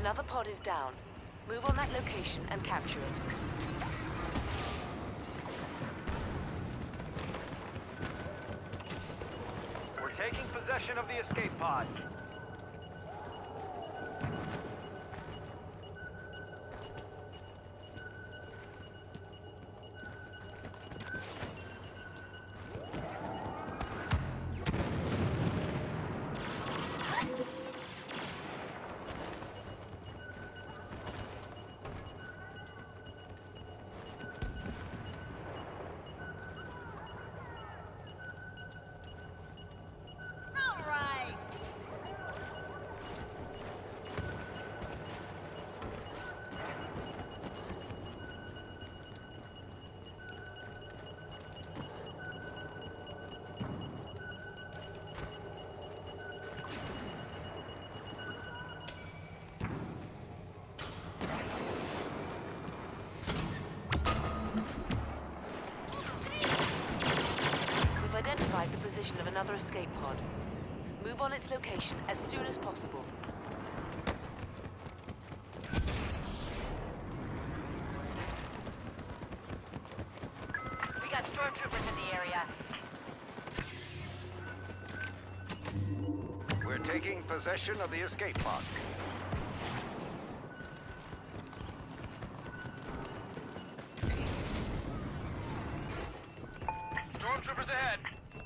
Another pod is down. Move on that location and capture it. We're taking possession of the escape pod. The position of another escape pod. Move on its location as soon as possible. We got stormtroopers in the area. We're taking possession of the escape pod. Stormtroopers ahead.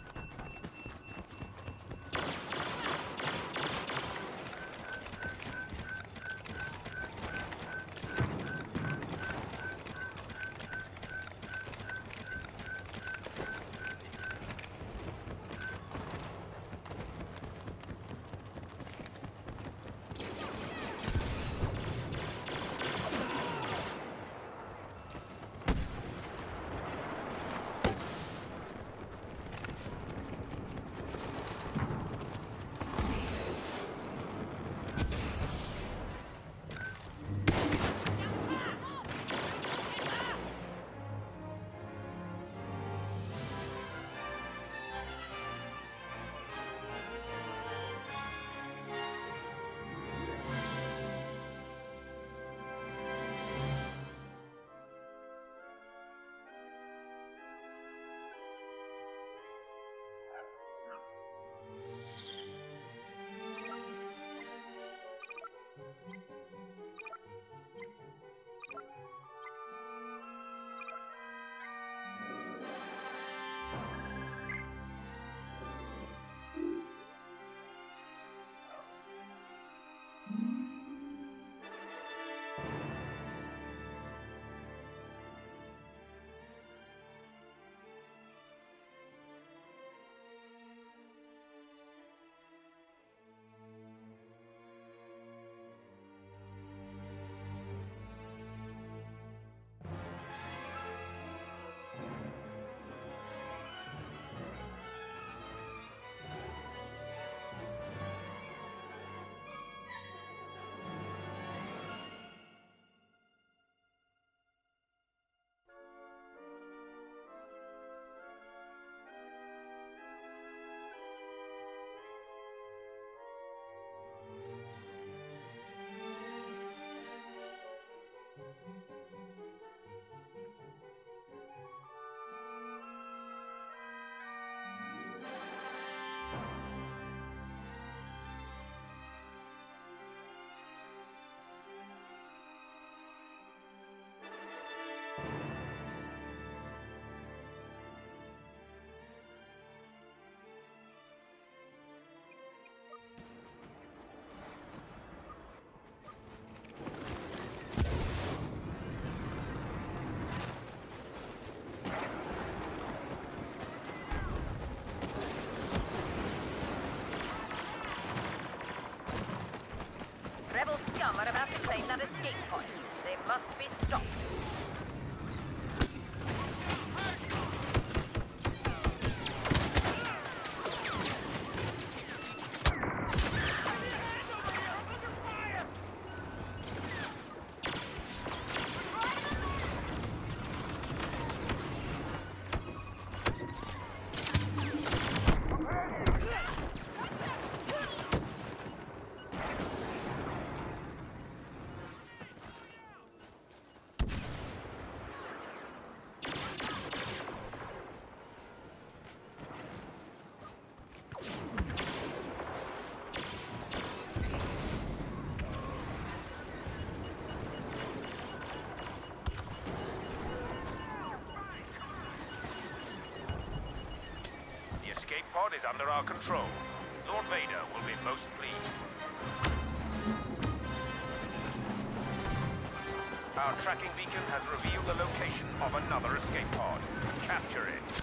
Rebel scum are about to claim that escape pod. They must be stopped. pod is under our control. Lord Vader will be most pleased. Our tracking beacon has revealed the location of another escape pod. Capture it.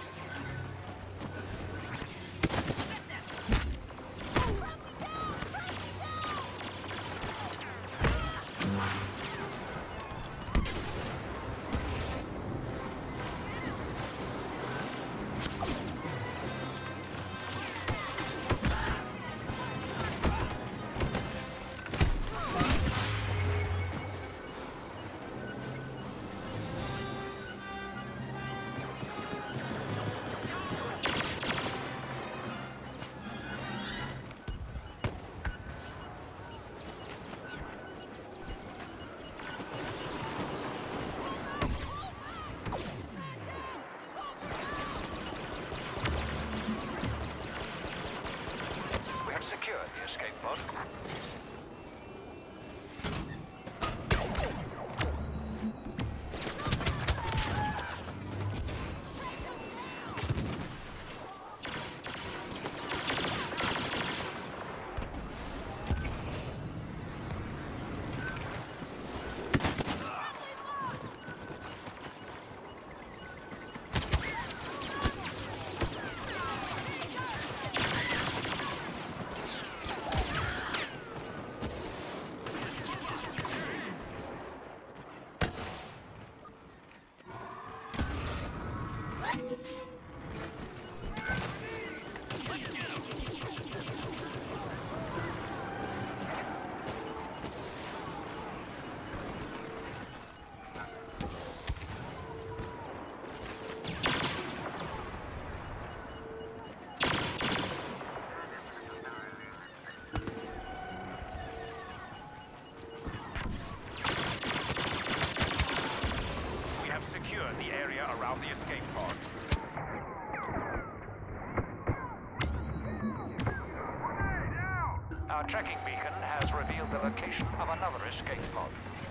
Secured the escape pod. The area around the escape pod. Our tracking beacon has revealed the location of another escape pod.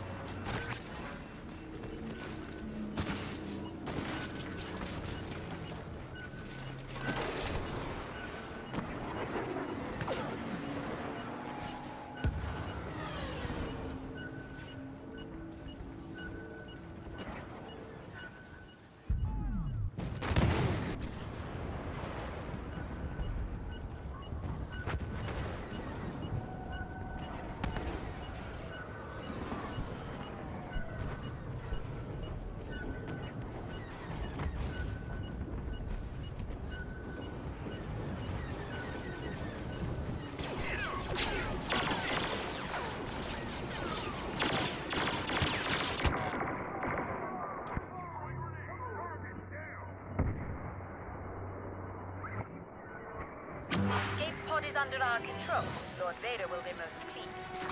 Escape pod is under our control. Lord Vader will be most pleased.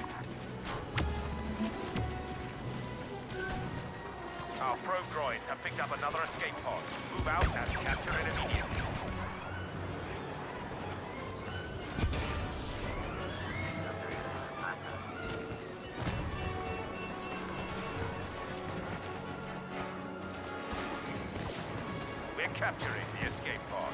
Our probe droids have picked up another escape pod. Move out and capture it immediately. We're capturing the escape pod.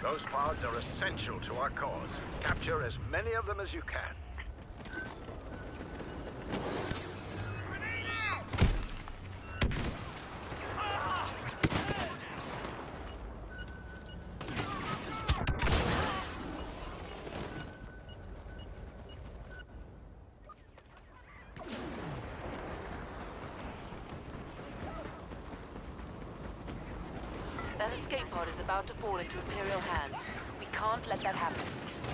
Those pods are essential to our cause. Capture as many of them as you can. That escape pod is about to fall into Imperial hands. We can't let that happen.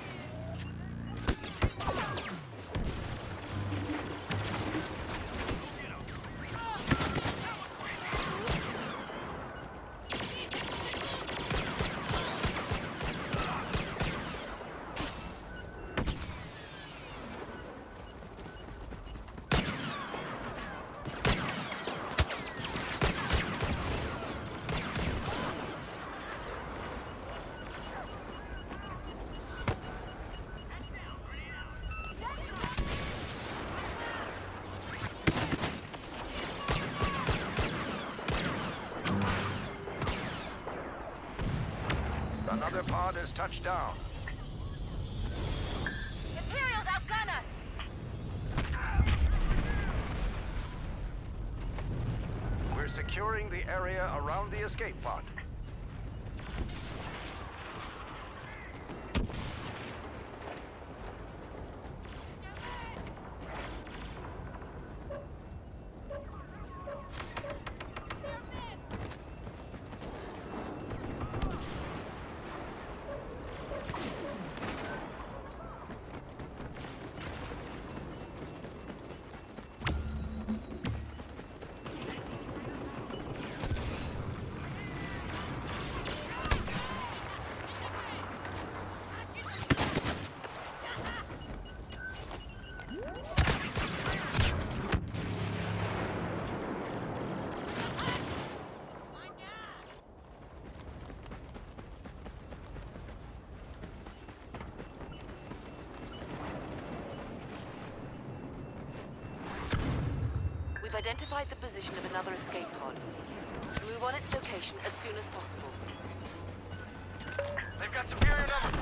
Another pod has touched down. Imperials outgun us! We're securing the area around the escape pod. We've identified the position of another escape pod. Move on its location as soon as possible. They've got superior numbers.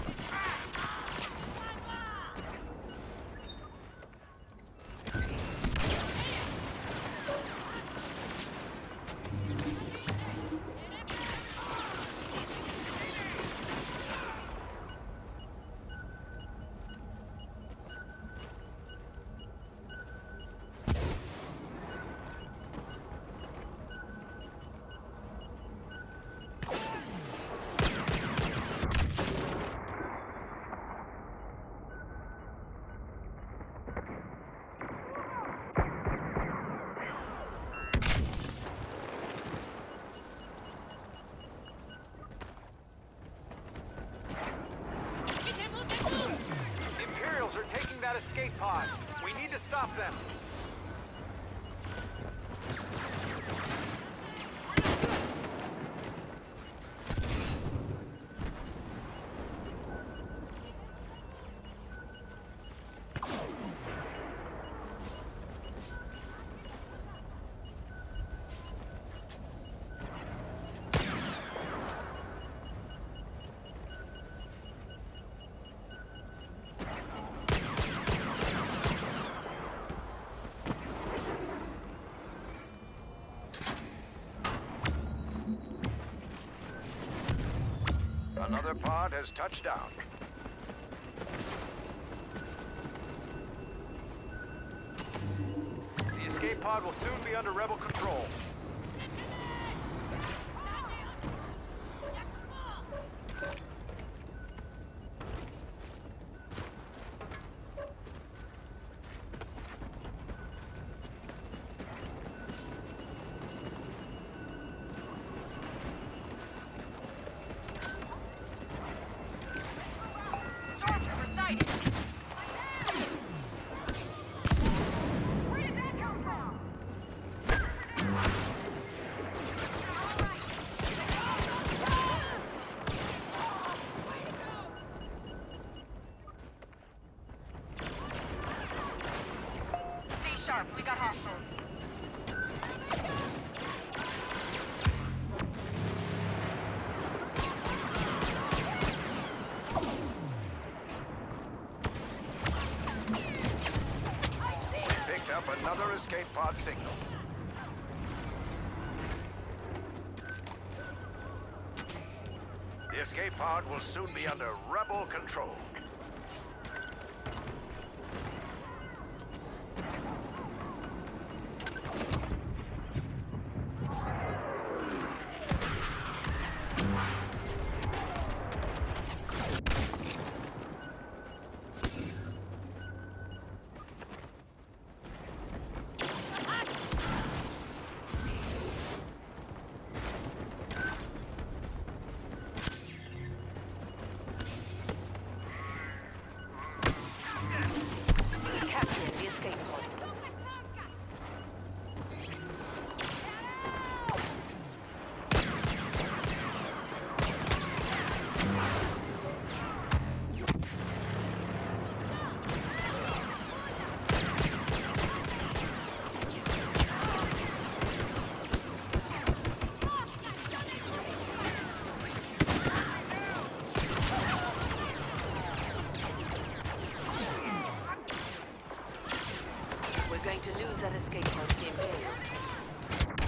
That escape pod. We need to stop them. Another pod has touched down. The escape pod will soon be under rebel control. Stormtrooper sighted! Where did that come from? escape pod signal. The escape pod will soon be under rebel control. Capturing the escape pod. We're going to lose that escape pod to the Imperials.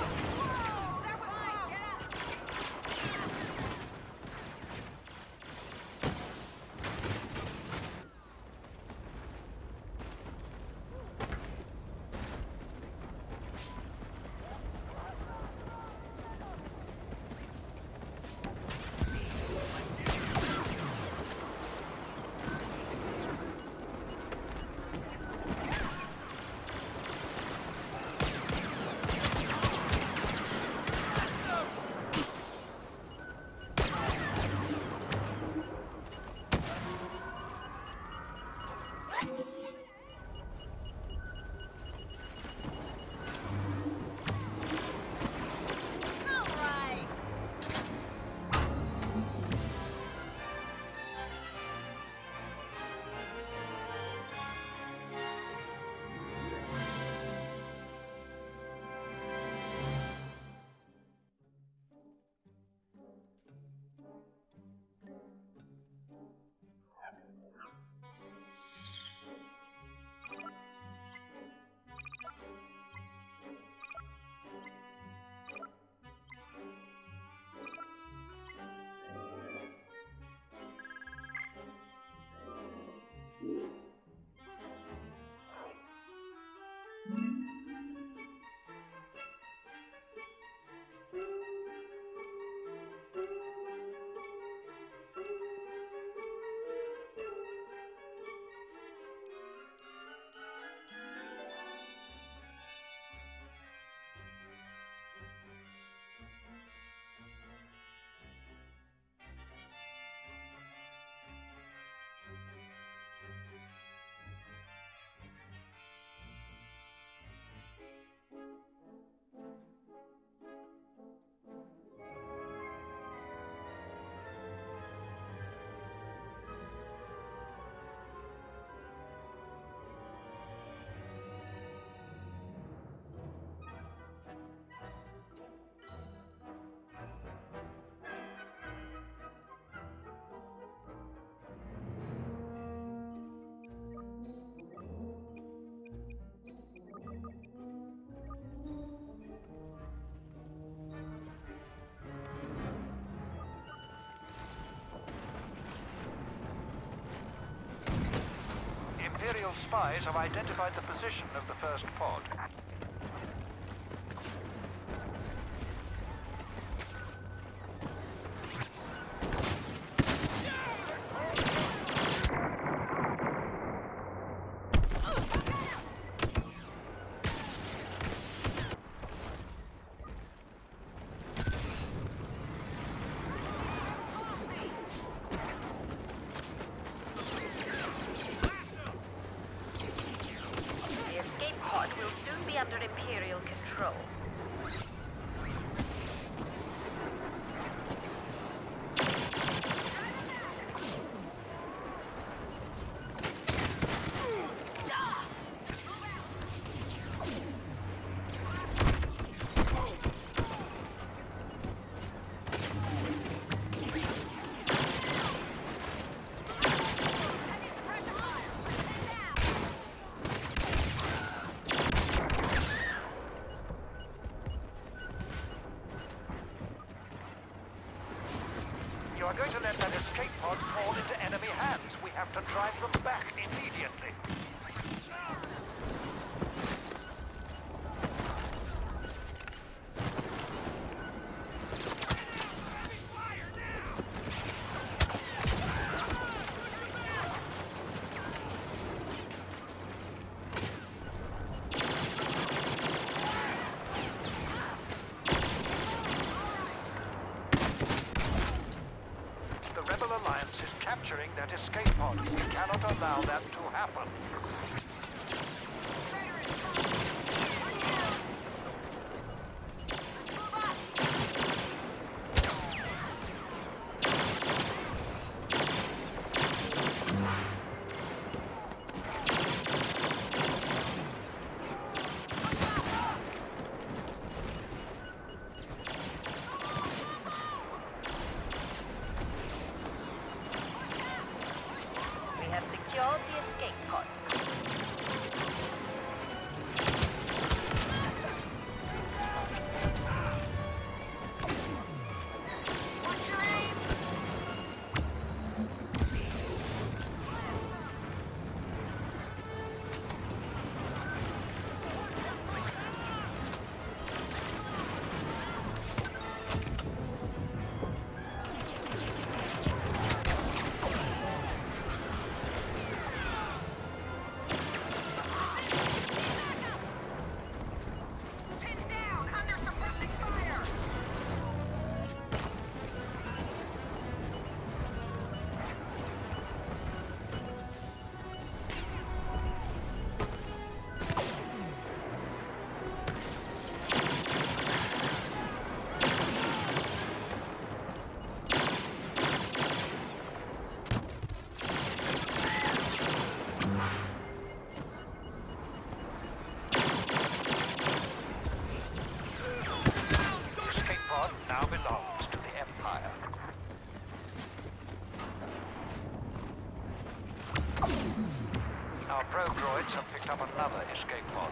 Imperial spies have identified the position of the first pod. The escape pod will soon be are going to let that escape pod fall into enemy hands, we have to drive them back immediately. The Rebel Alliance is capturing that escape pod. We cannot allow that to happen. We have secured the escape pod. Now belongs to the Empire. Our probe droids have picked up another escape pod.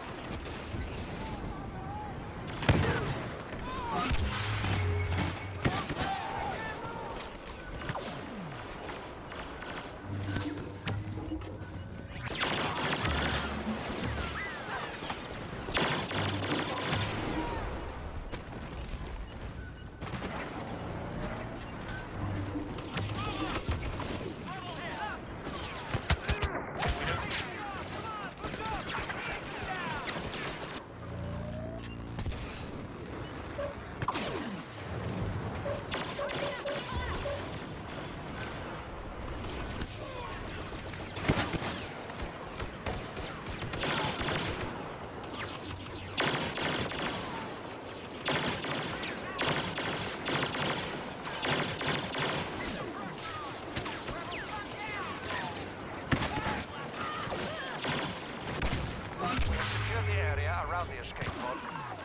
Secure the area around the escape pod.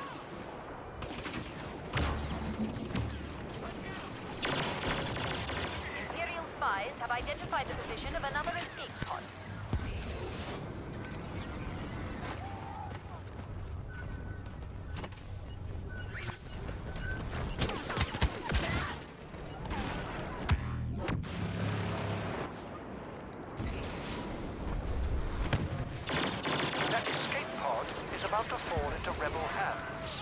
Imperial spies have identified the position of another escape pod. That escape pod is about to fall into rebel hands.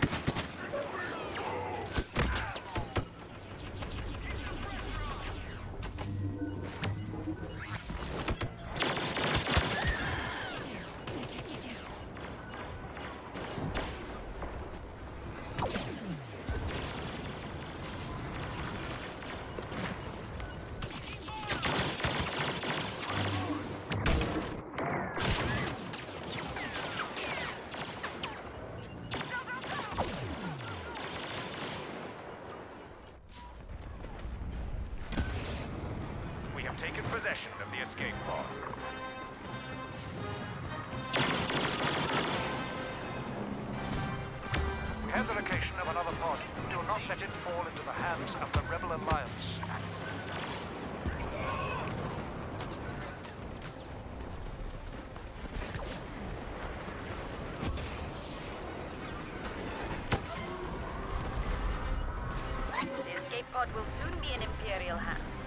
We have taken possession of the escape pod. We have the location of another pod. Do not let it fall into the hands of the Rebel Alliance. The escape escape pod will soon be in Imperial hands.